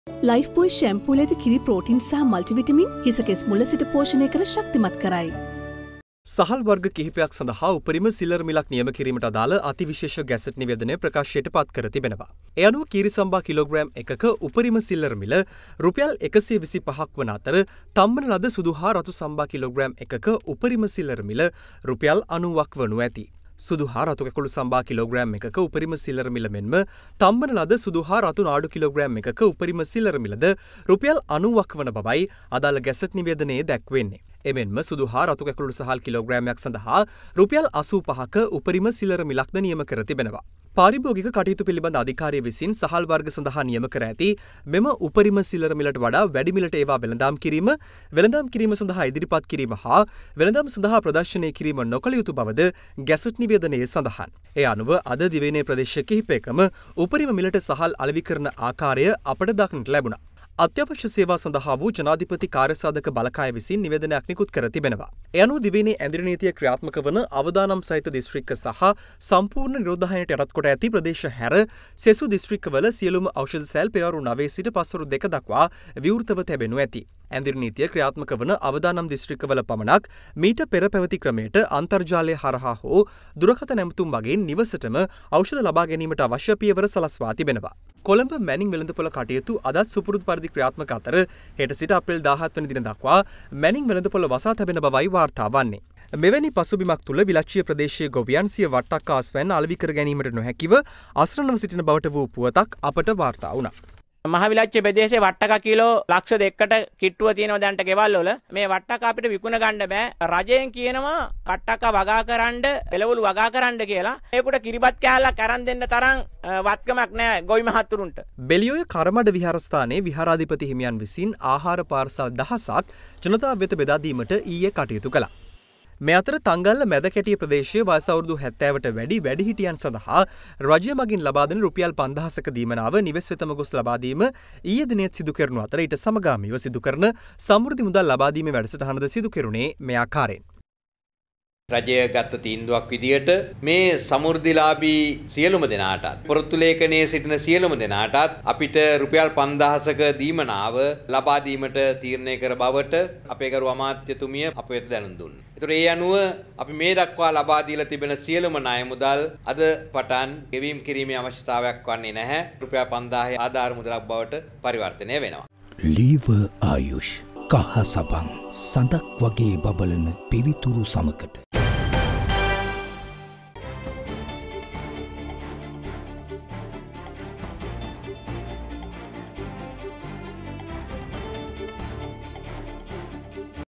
ලයිෆ්බොයි ෂැම්පූල ඇති කිරි ප්‍රෝටින් සහ මල්ටිවිටමින් හිස කෙස් මුල සිට පෝෂණය කර ශක්තිමත් කරයි. සහල් වර්ග කිහිපයක් සඳහා උපරිම සිල්ලර් මිලක් නියම කිරීමට අදාළ අතිවිශේෂ ගැසට් නිවේදනය ප්‍රකාශයට පත් කර තිබෙනවා. ඒ අනුව කීරි සම්බා කිලෝග්‍රෑම් එකක උපරිම සිල්ලර් මිල රුපියල් 125ක් වන අතර තම්බන ලද සුදු හා රතු සම්බා කිලෝග්‍රෑම් එකක උපරිම සිල්ලර් මිල රුපියල් 90ක් වනු ඇති. සුදු හා රතු කැකුළු සම්බා කිලෝග්‍රෑම් එකක උපරිම සිල්ලර් මිල මෙන්ම තම්බන ලද සුදු හා රතු නාඩු කිලෝග්‍රෑම් එකක උපරිම සිල්ලර් මිලද රුපියල් 90ක් වන බවයි අදාළ ගැසට් නිවේදනයේ දැක්වෙන්නේ. එමෙන්ම සුදු හා රතු කැකුළු සහල් කිලෝග්‍රෑමයක් සඳහා රුපියල් 85ක උපරිම සිල්ලර මිලක්ද නියම කර තිබෙනවා. පාරිභෝගික කටයුතු පිළිබඳ අධිකාරිය විසින් සහල් වර්ග සඳහා නියම කර ඇති මෙම උපරිම සිල්ලර මිලට වඩා වැඩි මිලට ඒවා වෙළඳාම් කිරීම සඳහා ඉදිරිපත් කිරීම හා වෙළඳාම් සඳහා ප්‍රදර්ශනය කිරීම නොකළ යුතු බවද ගැසට් නිවේදනයේ සඳහන්. ඒ අනුව අද දිවයිනේ ප්‍රදේශ කිහිපයකම උපරිම මිලට සහල් අලෙවි කරන ආකාරය අපට දක්නට ලැබුණා. අත්‍යවශ්‍ය සේවා සඳහා වූ ජනාධිපති කාර්යසාධක බලකාය විසින් නිවේදනයක් නිකුත් කර තිබෙනවා. ඒ අනුව දිවයිනේ ඇඳිරි නීතිය ක්‍රියාත්මක වන අවදානම් සහිත දිස්ත්‍රික්ක සහ සම්පූර්ණ නිරෝධායනයට යටත් කොට ඇති ප්‍රදේශ හැර සෙසු දිස්ත්‍රික්කවල සියලුම ඖෂධ සැල් පෙරවරු 9 සිට පස්වරු 2 දක්වා විවෘතව තැබෙනු ඇති. ඇඳිරි නීතිය ක්‍රියාත්මක වන අවදානම් දිස්ත්‍රික්කවල පමණක් මීට පෙර පැවති ක්‍රමයට අන්තර්ජාලය හරහා හෝ දුරකථන ඇමතුම් වගේන් නිවසටම ඖෂධ ලබා ගැනීමට අවශ්‍ය පියවර සලස්වා තිබෙනවා. කොළඹ මැනින් වෙළඳපොළ කටයුතු අදත් සුපුරුදු පරිදි ක්‍රියාත්මක අතර හෙට සිට අප්‍රේල් 17 වන දින දක්වා මැනින් වෙළඳපොළ වසා තැබෙන බවයි වාර්තා වන්නේ. මෙවැනි පසුබිමක් තුළ විලක්ෂීය ප්‍රදේශයේ ගොවියන් සිය වට්ටක් ආස්වැන්න අලෙවි කර ගැනීමට නොහැකිව අසරණව සිටින බවට වූ පුවතක් අපට වාර්තා වුණා. මහවිලච්චේ ප්‍රදේශයේ වට්ටක කිලෝ ලක්ෂ 2කට කිට්ටුව තියෙනවා දැන්ට ගෙවල් වල. මේ වට්ටක අපිට විකුණ ගන්න බෑ. රජයෙන් කියනවා වට්ටක වගා කරන්න, එළවලු වගා කරන්න කියලා. ඒකට කිරිබත් කෑල්ලක් අරන් දෙන්න තරම් වත්කමක් නෑ ගොවි මහත්තුරුන්ට. බෙලියොය කරමඩ විහාරස්ථානයේ විහාරාධිපති හිමියන් විසින් ආහාර පාර්සල් දහසක් ජනතාව වෙත බෙදා දීමට ඊයේ කටයුතු කළා. මේ අතර තංගල්ල මැදකැටිය ප්‍රදේශයේ වයස අවුරුදු 70ට වැඩි වැඩිහිටියන් සඳහා රජය මගින් ලබා දෙන රුපියල් 5000ක දීමනාව නිවෙස් වෙතම ගොස් ලබා දීම ඊයේ දිනේත් සිදු කරනු අතර ඊට සමගාමීව සිදු කරන සමෘද්ධි මුදල් ලබා දීමේ වැඩසටහනද සිදු කෙරුණේ මේ ආකාරයෙන්. රජය ගත්ත තීන්දුවක් විදියට මේ සමෘද්ධිලාභී සියලුම දෙනාටත් පොරොත්තු ලේඛනයේ සිටින සියලුම දෙනාටත් අපිට රුපියල් 5000ක දීමනාව ලබා දීමට තීරණය කර බවට අපේ ගරු අමාත්‍යතුමිය අප වෙත දැනුම් දුන්නා. ඒතර ඒ අනුව අපි මේ දක්වා ලබා දීලා තිබෙන සියලුම ණය මුදල් අද පටන් ගෙවීම් කිරීමේ අවශ්‍යතාවයක් වන්නේ නැහැ. රුපියල් 5000 ආධාර මුදලක් බවට පරිවර්තනය වෙනවා. ලීවර් ආයුෂ් කහ සබන් සඳක් වගේ බබලන පිවිතුරු සමකට